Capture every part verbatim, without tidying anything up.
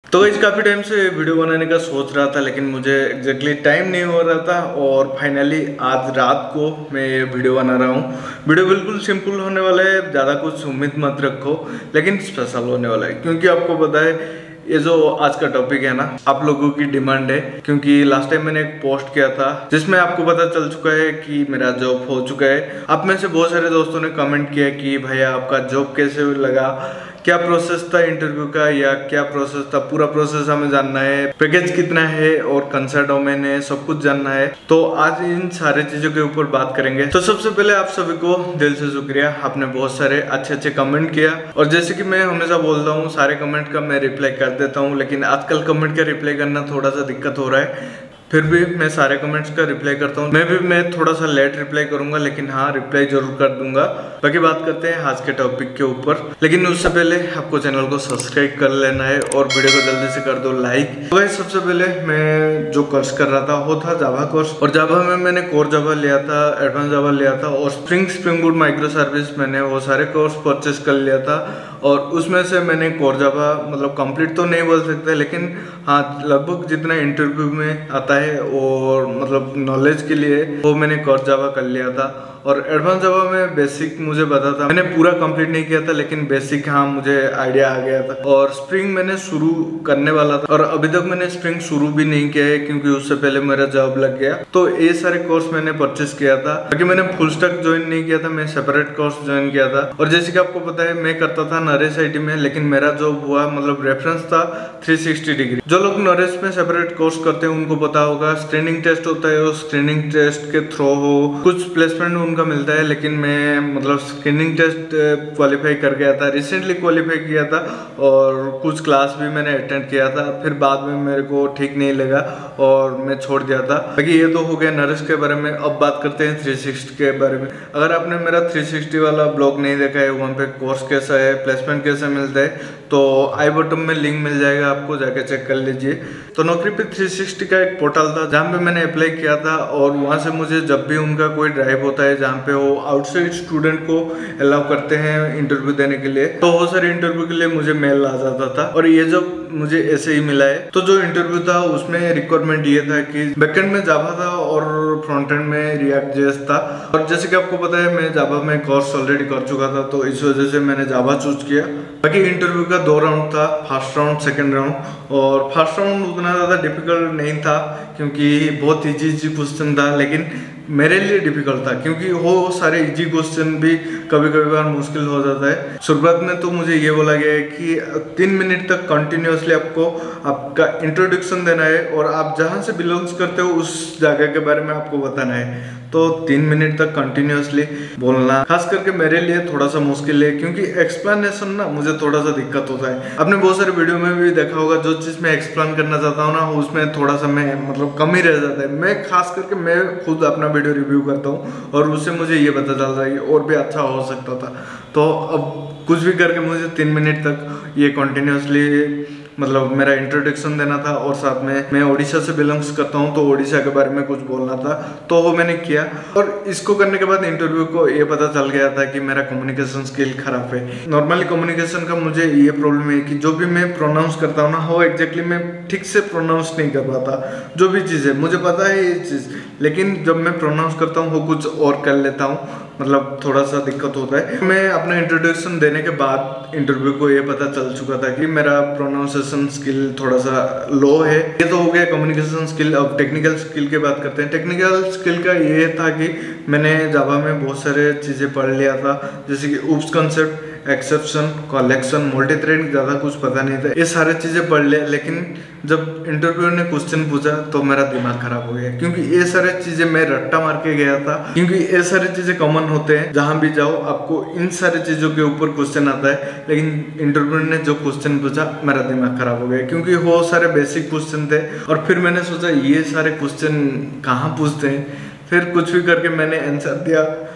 तो इस काफ़ी टाइम से वीडियो बनाने का सोच रहा था, लेकिन मुझे एग्जैक्टली टाइम नहीं हो रहा था और फाइनली आज रात को मैं ये वीडियो बना रहा हूँ। वीडियो बिल्कुल सिंपल होने वाला है, ज़्यादा कुछ उम्मीद मत रखो, लेकिन स्पेशल होने वाला है क्योंकि आपको पता है ये जो आज का टॉपिक है ना, आप लोगों की डिमांड है। क्योंकि लास्ट टाइम मैंने एक पोस्ट किया था जिसमें आपको पता चल चुका है कि मेरा जॉब हो चुका है। आप में से बहुत सारे दोस्तों ने कमेंट किया कि भैया आपका जॉब कैसे लगा, क्या प्रोसेस था इंटरव्यू का या क्या प्रोसेस था, पूरा प्रोसेस हमें जानना है, पैकेज कितना है और कौन सा डोमेन है, सब कुछ जानना है। तो आज इन सारे चीजों के ऊपर बात करेंगे। तो सबसे पहले आप सभी को दिल से शुक्रिया, आपने बहुत सारे अच्छे अच्छे कमेंट किया और जैसे कि मैं हमेशा बोलता हूँ सारे कमेंट का मैं रिप्लाई कर देता हूँ, लेकिन आजकल कमेंट का रिप्लाई करना थोड़ा सा दिक्कत हो रहा है। फिर भी मैं सारे कमेंट्स का रिप्लाई करता हूँ। मैं भी मैं थोड़ा सा लेट रिप्लाई करूंगा, लेकिन हाँ रिप्लाई जरूर कर दूंगा। बाकी बात करते हैं आज के टॉपिक के ऊपर, लेकिन उससे पहले आपको चैनल को सब्सक्राइब कर लेना है और वीडियो को जल्दी से कर दो लाइक। तो सबसे पहले मैं जो कोर्स कर रहा था वो था जावा कोर्स, और जावा में मैंने कोर जावा लिया था, एडवांस जावा लिया था और spring spring boot micro service, मैंने वो सारे कोर्स परचेस कर लिया था। और उसमें से मैंने कोर जावा मतलब कंप्लीट तो नहीं बोल सकते, लेकिन हाँ लगभग जितना इंटरव्यू में आता है और मतलब नॉलेज के लिए वो मैंने कोर जावा कर लिया था। और एडवांस जावा में बेसिक मुझे पता था, मैंने पूरा कंप्लीट नहीं किया था लेकिन बेसिक हाँ मुझे आइडिया आ गया था। और स्प्रिंग मैंने शुरू करने वाला था और अभी तक मैंने स्प्रिंग शुरू भी नहीं किया है क्योंकि उससे पहले मेरा जॉब लग गया। तो ये सारे कोर्स मैंने परचेस किया था, बाकी मैंने फुल स्टैक ज्वाइन नहीं किया था, मैं सेपरेट कोर्स ज्वाइन किया था। और जैसे कि आपको पता है मैं करता था नरेश आईटी में, लेकिन मेरा जॉब हुआ मतलब रेफरेंस था थ्री सिक्सटी डिग्री। जो लोग नरेश में सेपरेट कोर्स करते हैं उनको पता होगा स्क्रीनिंग टेस्ट होता है, उस स्क्रीनिंग टेस्ट के थ्रू हो कुछ प्लेसमेंट उनका मिलता है। लेकिन मैं मतलब स्क्रीनिंग टेस्ट क्वालिफाई कर गया था, रिसेंटली क्वालिफाई किया था और कुछ क्लास भी मैंने अटेंड किया था। फिर बाद में मेरे को ठीक नहीं लगा और मैं छोड़ दिया था। बाकी ये तो हो गया नरेश के बारे में। अब बात करते हैं थ्री सिक्सटी के बारे में। अगर आपने मेरा थ्री सिक्सटी वाला ब्लॉग नहीं देखा है, वहाँ पे कोर्स कैसा है, प्लेसमेंट कैसे मिलता है, तो आई बटन में लिंक मिल जाएगा, आपको जाके चेक कर लीजिए। तो नौकरी पे थ्री सिक्सटी का एक पोर्टल था जहाँ पे मैंने अप्लाई किया था और वहाँ से मुझे जब भी उनका कोई ड्राइव होता है जहाँ पे वो आउटसाइड स्टूडेंट को अलाउ करते हैं इंटरव्यू देने के लिए, तो वो सारे इंटरव्यू के लिए मुझे मेल आ जाता था। और ये जब मुझे ऐसे ही मिला है, तो जो इंटरव्यू था उसमें रिक्वायरमेंट ये था कि बैकएंड में जावा था और फ्रंट एंड में रिएक्ट जेएस था। और जैसे कि आपको पता है मैं जावा में कोर्स ऑलरेडी कर चुका था, तो इस वजह से मैंने जावा चूज किया। बाकी इंटरव्यू का दो राउंड था, फर्स्ट राउंड सेकेंड राउंड। और फर्स्ट राउंड उतना ज़्यादा डिफिकल्ट नहीं था क्योंकि बहुत इजी इजी क्वेश्चन था, लेकिन मेरे लिए डिफिकल्ट था क्योंकि वो सारे इजी क्वेश्चन भी कभी कभी बार मुश्किल हो जाता है। शुरुआत में तो मुझे ये बोला गया है कि तीन मिनट तक कंटिन्यूसली आपको आपका इंट्रोडक्शन देना है और आप जहाँ से बिलोंग्स करते हो उस जगह के बारे में आपको बताना है। तो तीन मिनट तक कंटिन्यूसली बोलना खास करके मेरे लिए थोड़ा सा मुश्किल है क्योंकि एक्सप्लेनेशन ना मुझे थोड़ा सा दिक्कत होता है। आपने बहुत सारे वीडियो में भी देखा होगा, जो चीज़ मैं एक्सप्लेन करना चाहता हूँ ना उसमें थोड़ा सा मैं मतलब कम ही रह जाता है। मैं खास करके मैं खुद अपना वीडियो रिव्यू करता हूँ और उससे मुझे ये पता चलता है कि और भी अच्छा हो सकता था। तो अब कुछ भी करके मुझे तीन मिनट तक ये कंटिन्यूसली मतलब मेरा इंट्रोडक्शन देना था और साथ में मैं उड़ीसा से बिलोंग्स करता हूँ तो उड़ीसा के बारे में कुछ बोलना था, तो वो मैंने किया। और इसको करने के बाद इंटरव्यू को ये पता चल गया था कि मेरा कम्युनिकेशन स्किल खराब है। नॉर्मली कम्युनिकेशन का मुझे ये प्रॉब्लम है कि जो भी मैं प्रोनाउंस करता हूँ ना वो एग्जैक्टली मैं ठीक से प्रोनाउंस नहीं कर पाता। जो भी चीज़ है मुझे पता है ये चीज़, लेकिन जब मैं प्रोनाउंस करता हूँ वो कुछ और कर लेता हूँ, मतलब थोड़ा सा दिक्कत होता है। मैं अपना इंट्रोडक्शन देने के बाद इंटरव्यू को ये पता चल चुका था कि मेरा प्रोनाउंसिएशन स्किल थोड़ा सा लो है। ये तो हो गया कम्युनिकेशन स्किल। अब टेक्निकल स्किल की बात करते हैं। टेक्निकल स्किल का ये था कि मैंने जावा में बहुत सारे चीज़ें पढ़ लिया था, जैसे कि oops concept, exception, collection, multi thread, ज़्यादा कुछ पता नहीं था। ये सारे चीज़ें पढ़ लिया, लेकिन जब इंटरव्यू ने क्वेश्चन पूछा तो मेरा दिमाग खराब हो गया क्योंकि ये सारे चीज़ें मैं रट्टा मार के गया था। क्योंकि ये सारी चीज़ें कॉमन होते हैं, जहाँ भी जाओ आपको इन सारी चीज़ों के ऊपर क्वेश्चन आता है, लेकिन इंटरव्यू ने जो क्वेश्चन पूछा मेरा दिमाग खराब हो गया क्योंकि वो सारे बेसिक क्वेश्चन थे। और फिर मैंने सोचा ये सारे क्वेश्चन कहाँ पूछते हैं, फिर कुछ भी करके मैंने आंसर दिया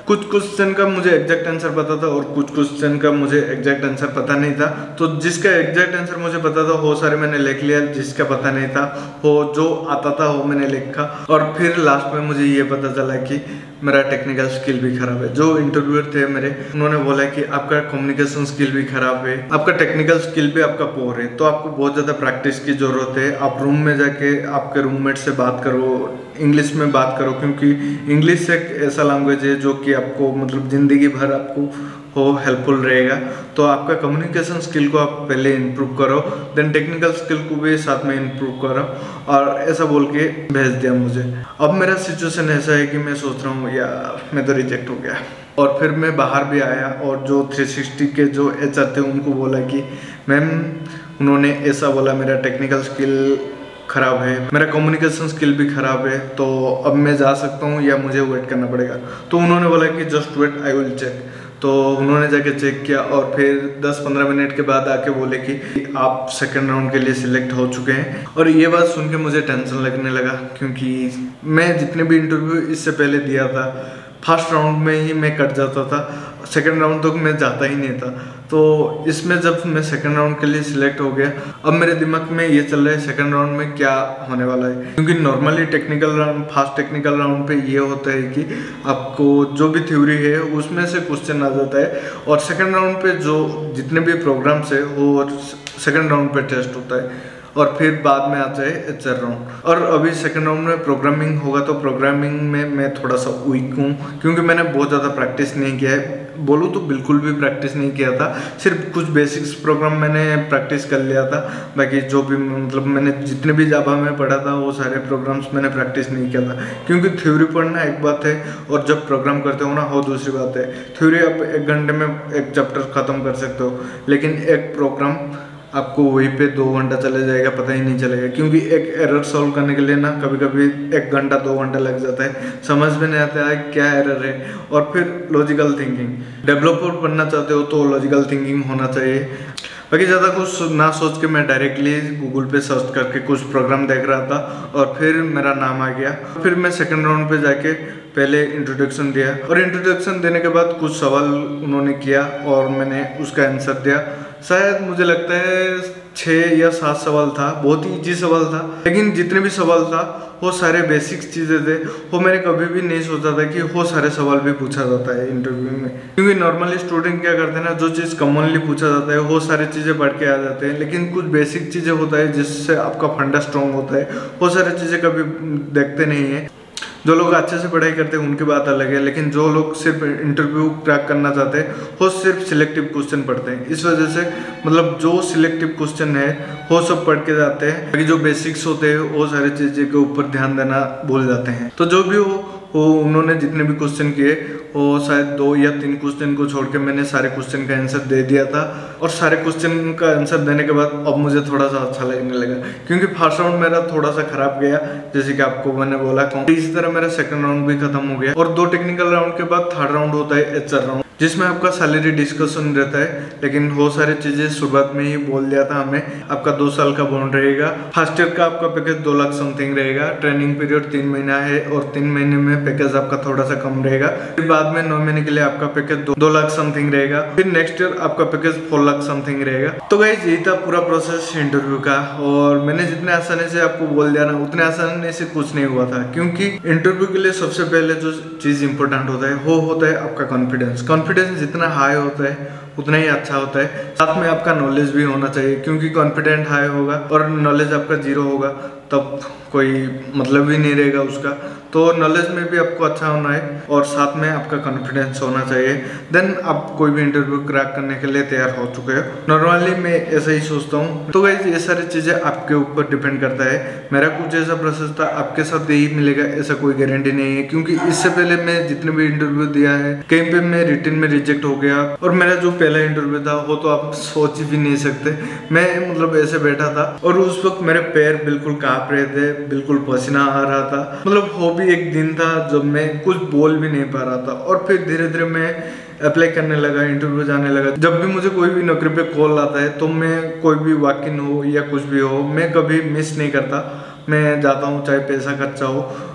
कुछ क्वेश्चन का मुझे एग्जैक्ट आंसर पता था और कुछ क्वेश्चन का मुझे एग्जैक्ट आंसर पता नहीं था। तो जिसका एग्जैक्ट आंसर मुझे पता था वो सारे मैंने लिख लिया, जिसका पता नहीं था वो जो आता था वो मैंने लिखा। और फिर लास्ट में मुझे ये पता चला कि मेरा टेक्निकल स्किल भी खराब है। जो इंटरव्यूअर थे मेरे, उन्होंने बोला कि आपका कम्युनिकेशन स्किल भी खराब है, आपका टेक्निकल स्किल भी आपका पोर है, तो आपको बहुत ज़्यादा प्रैक्टिस की ज़रूरत है। आप रूम में जाके आपके रूममेट से बात करो, इंग्लिश में बात करो, क्योंकि इंग्लिश एक ऐसा लैंग्वेज है जो कि आपको मतलब ज़िंदगी भर आपको हो हेल्पफुल रहेगा। तो आपका कम्युनिकेशन स्किल को आप पहले इम्प्रूव करो, देन टेक्निकल स्किल को भी साथ में इम्प्रूव करो। और ऐसा बोल के भेज दिया मुझे। अब मेरा सिचुएशन ऐसा है कि मैं सोच रहा हूँ या मैं तो रिजेक्ट हो गया। और फिर मैं बाहर भी आया और जो थ्री सिक्सटी के जो एच आर थे उनको बोला कि मैम, उन्होंने ऐसा बोला मेरा टेक्निकल स्किल ख़राब है, मेरा कम्युनिकेशन स्किल भी ख़राब है, तो अब मैं जा सकता हूँ या मुझे वेट करना पड़ेगा। तो उन्होंने बोला कि just wait, I will check. तो उन्होंने जाके चेक किया और फिर दस पंद्रह मिनट के बाद आके बोले कि आप सेकंड राउंड के लिए सिलेक्ट हो चुके हैं। और ये बात सुन के मुझे टेंशन लगने लगा, क्योंकि मैं जितने भी इंटरव्यू इससे पहले दिया था फर्स्ट राउंड में ही मैं कट जाता था, सेकंड राउंड तक मैं जाता ही नहीं था। तो इसमें जब मैं सेकंड राउंड के लिए सिलेक्ट हो गया, अब मेरे दिमाग में ये चल रहा है सेकंड राउंड में क्या होने वाला है। क्योंकि normally technical round, fast technical round पे ये होता है कि आपको जो भी थ्योरी है उसमें से क्वेश्चन आ जाता है, और सेकंड राउंड पे जो जितने भी प्रोग्राम्स है वो सेकंड राउंड पे टेस्ट होता है, और फिर बाद में आता है एच आर राउंड। और अभी सेकंड राउंड में प्रोग्रामिंग होगा, तो प्रोग्रामिंग में मैं थोड़ा सा वीक हूँ, क्योंकि मैंने बहुत ज़्यादा प्रैक्टिस नहीं किया है। बोलूँ तो बिल्कुल भी प्रैक्टिस नहीं किया था, सिर्फ कुछ बेसिक्स प्रोग्राम मैंने प्रैक्टिस कर लिया था। बाकी जो भी मतलब मैंने जितने भी जावा में पढ़ा था वो सारे प्रोग्राम्स मैंने प्रैक्टिस नहीं किया था। क्योंकि थ्योरी पढ़ना एक बात है और जब प्रोग्राम करते हो ना वो दूसरी बात है। थ्योरी आप एक घंटे में एक चैप्टर ख़त्म कर सकते हो, लेकिन एक प्रोग्राम आपको वहीं पे दो घंटा चले जाएगा, पता ही नहीं चलेगा। क्योंकि एक एरर सॉल्व करने के लिए ना कभी कभी एक घंटा दो घंटा लग जाता है, समझ में नहीं आता है क्या एरर है। और फिर लॉजिकल थिंकिंग, डेवलपर बनना चाहते हो तो लॉजिकल थिंकिंग होना चाहिए। बाकी ज़्यादा कुछ ना सोच के मैं डायरेक्टली गूगल पे सर्च करके कुछ प्रोग्राम देख रहा था और फिर मेरा नाम आ गया। फिर मैं सेकंड राउंड पे जाके पहले इंट्रोडक्शन दिया, और इंट्रोडक्शन देने के बाद कुछ सवाल उन्होंने किया और मैंने उसका आंसर दिया। शायद मुझे लगता है छः या सात सवाल था, बहुत ही ईजी सवाल था, लेकिन जितने भी सवाल था वो सारे बेसिक्स चीज़ें थे। वो मैंने कभी भी नहीं सोचा था कि वो सारे सवाल भी पूछा जाता है इंटरव्यू में। क्योंकि नॉर्मली स्टूडेंट क्या करते हैं ना, जो चीज़ कॉमनली पूछा जाता है वो सारी चीज़ें पढ़ के आ जाते हैं, लेकिन कुछ बेसिक चीज़ें होता है जिससे आपका फंडा स्ट्रॉन्ग होता है, वो सारी चीज़ें कभी देखते नहीं है। जो लोग अच्छे से पढ़ाई करते हैं उनकी बात अलग है, लेकिन जो लोग सिर्फ इंटरव्यू क्रैक करना चाहते हैं वो सिर्फ सिलेक्टिव क्वेश्चन पढ़ते हैं। इस वजह से मतलब जो सिलेक्टिव क्वेश्चन है वो सब पढ़ के जाते हैं, बाकी जो बेसिक्स होते हैं वो सारी चीज़ें के ऊपर ध्यान देना भूल जाते हैं। तो जो भी हो वो उन्होंने जितने भी क्वेश्चन किए वो शायद दो या तीन क्वेश्चन को छोड़ के मैंने सारे क्वेश्चन का आंसर दे दिया था। और सारे क्वेश्चन का आंसर देने के बाद अब मुझे थोड़ा सा अच्छा लगने लगा, क्योंकि फर्स्ट राउंड मेरा थोड़ा सा खराब गया, जैसे कि आपको मैंने बोला। इसी तरह मेरा सेकंड राउंड भी खत्म हो गया, और दो टेक्निकल राउंड के बाद थर्ड राउंड होता है एच आर राउंड, जिसमें आपका सैलरी डिस्कशन रहता है। लेकिन वो सारी चीज़ें शुरुआत में ही बोल दिया था हमें, आपका दो साल का बॉन्ड रहेगा, फर्स्ट ईयर का आपका पैकेज दो लाख समथिंग रहेगा, ट्रेनिंग पीरियड तीन महीना है और तीन महीने में पैकेज आपका थोड़ा सा कम रहेगा। फिर बाद में नौ महीने के लिए आपका पैकेज दो, दो लाख समथिंग रहेगा। फिर नेक्स्ट ईयर आपका पैकेज फोर लाख समथिंग रहेगा। तो गाइस यही था पूरा प्रोसेस इंटरव्यू का, और मैंने जितने आसानी से आपको बोल दिया ना उतने आसानी से कुछ नहीं हुआ था। क्योंकि इंटरव्यू के लिए सबसे पहले जो चीज़ इंपॉर्टेंट होता है वो होता है आपका कॉन्फिडेंस। कॉन्फिडेंस जितना हाई होता है उतना ही अच्छा होता है। साथ में आपका नॉलेज भी होना चाहिए, क्योंकि कॉन्फिडेंट हाई होगा और नॉलेज आपका जीरो होगा तब कोई मतलब ही नहीं रहेगा उसका। तो नॉलेज में भी आपको अच्छा होना है और साथ में आपका कॉन्फिडेंस होना चाहिए, देन आप कोई भी इंटरव्यू क्रैक करने के लिए तैयार हो चुके हो। नॉर्मली मैं ऐसा ही सोचता हूँ। तो गाइस ये सारी चीज़ें आपके ऊपर डिपेंड करता है। मेरा कुछ ऐसा प्रोसेस था, आपके साथ यही मिलेगा ऐसा कोई गारंटी नहीं है, क्योंकि इससे पहले मैं जितने भी इंटरव्यू दिया है कहीं पे मैं रिटन में रिजेक्ट हो गया, और मेरा जो पहला इंटरव्यू था वो तो आप सोच भी नहीं सकते। मैं मतलब ऐसे बैठा था और उस वक्त मेरे पैर बिल्कुल कांप रहे थे, बिल्कुल पसीना आ रहा था। मतलब वो भी एक दिन था जब मैं कुछ बोल भी नहीं पा रहा था। और फिर धीरे धीरे मैं अप्लाई करने लगा, इंटरव्यू जाने लगा। जब भी मुझे कोई भी नौकरी पे कॉल आता है तो मैं कोई भी वॉक इन हो या कुछ भी हो, मैं कभी मिस नहीं करता। मैं जाता हूँ चाहे पैसा खर्चा हो,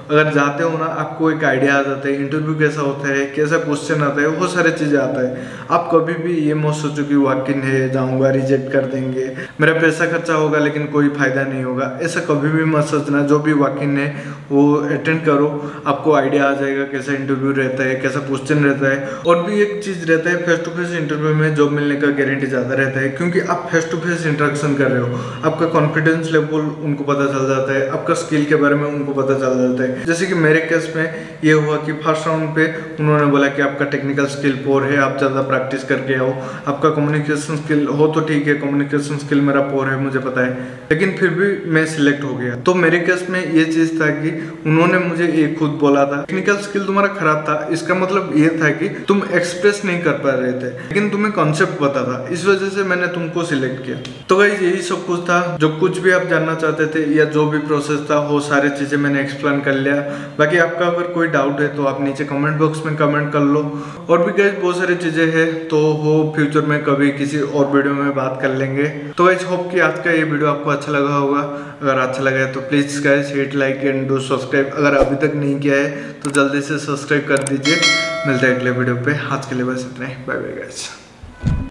अगर जाते हो ना आपको एक आइडिया आ जाता है इंटरव्यू कैसा होता है, कैसा क्वेश्चन आता है, वो सारी चीज़ें आता है। आप कभी भी ये मत सोचो कि वॉक इन है, जाऊँगा रिजेक्ट कर देंगे, मेरा पैसा खर्चा होगा लेकिन कोई फायदा नहीं होगा, ऐसा कभी भी मत सोचना। जो भी वॉक इन है वो अटेंड करो, आपको आइडिया आ जाएगा कैसा इंटरव्यू रहता है, कैसा क्वेश्चन रहता है। और भी एक चीज़ रहता है, फेस टू फेस इंटरव्यू में जॉब मिलने का गारंटी ज़्यादा रहता है, क्योंकि आप फेस टू फेस इंटरेक्शन कर रहे हो, आपका कॉन्फिडेंस लेवल उनको पता चल जाता है, आपका स्किल के बारे में उनको पता चल जाता है। जैसे कि मेरे केस में ये हुआ कि फर्स्ट राउंड पे उन्होंने बोला कि आपका टेक्निकल स्किल पोर है, आप ज़्यादा प्रैक्टिस करके आओ, आपका कम्युनिकेशन स्किल हो तो ठीक है, कम्युनिकेशन स्किल मेरा पोर है मुझे पता है, लेकिन फिर भी मैं सिलेक्ट हो गया। तो मेरे केस में ये चीज़ था कि उन्होंने मुझे एक खुद बोला था टेक्निकल स्किल तुम्हारा खराब था, इसका मतलब ये था कि तुम एक्सप्रेस नहीं कर पा रहे थे, लेकिन तुम्हें कॉन्सेप्ट पता था, इस वजह से मैंने तुमको सिलेक्ट किया। तो गाइस यही सब कुछ था, जो कुछ भी आप जानना चाहते थे या जो भी प्रोसेस था वो सारी चीज़ें मैंने एक्सप्लेन कर लिया। बाकी आपका अगर कोई डाउट है तो आप नीचे कमेंट बॉक्स में कमेंट कर लो। और भी गाइस बहुत सारी चीज़ें हैं, तो वो फ्यूचर में कभी किसी और वीडियो में बात कर लेंगे। तो गाइस होप कि आज का ये वीडियो आपको अच्छा लगा होगा। अगर अच्छा लगा है तो please guys hit like and do subscribe. अगर अभी तक नहीं किया है तो जल्दी से सब्सक्राइब कर दीजिए। मिलते हैं अगले वीडियो पे, आज के लिए बस इतना ही, बाय बाय गाइस।